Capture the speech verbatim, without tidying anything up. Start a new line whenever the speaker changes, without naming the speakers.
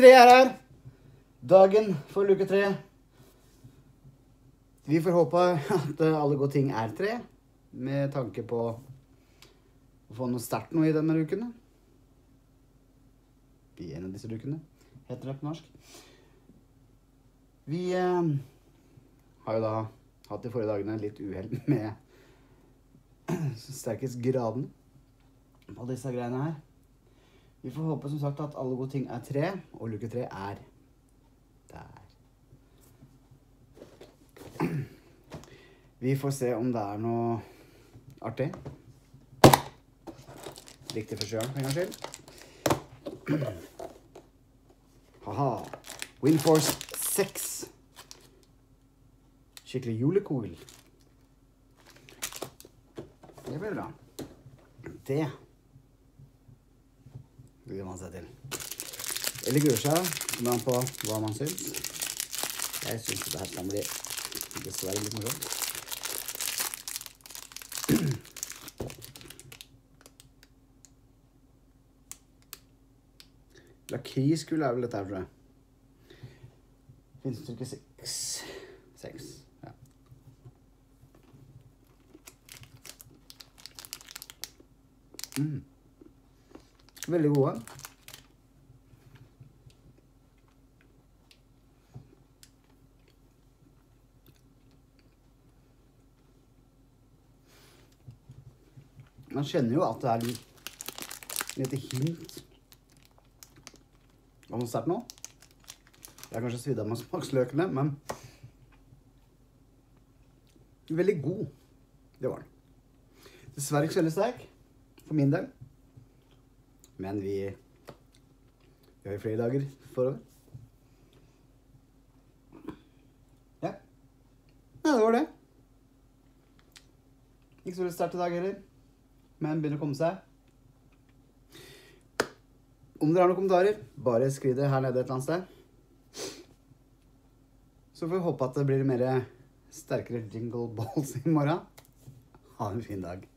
tre er her. Dagen for luke tre. Vi får håpe at alle gode ting er tre, med tanke på å få noe sterkt noe i denne lukene. I en av disse lukene, heter det på norsk. Vi eh, har jo da hatt de forrige dagene litt uheld med sterkest graden på disse greiene her. Vi får håpe som sagt at alle gode ting er tre, og luke tre er der. Vi får se om det er noe artig. Riktig første gang, for en gang skyld. Haha, Windforce seks. Skikkelig julekogel. Det blir bra. Det blir man seg til. Eller gruer seg, kommer an på hva man synes. Jeg synes det her kan bli dessverre litt morsomt. Lakriskull er vel dette her, tror jeg. Finnes styrke seks. Seks, ja. Mm. Veldig gode. Man kjenner jo at det er litt hint av noe sterkt nå. Jeg har kanskje svidd av med smaksløkene, men veldig god. Det var den. Dessverre ikke så veldig sterk, for min del. Men vi, vi har jo flere dager forover. Ja. Nei, det var det. Ikke så veldig sterkt i dag heller, men begynner å komme seg. Om dere har noen kommentarer, bare skriv det her nede et eller annet sted. Så får vi håpe at det blir mer sterkere jingle balls i morgen. Ha en fin dag.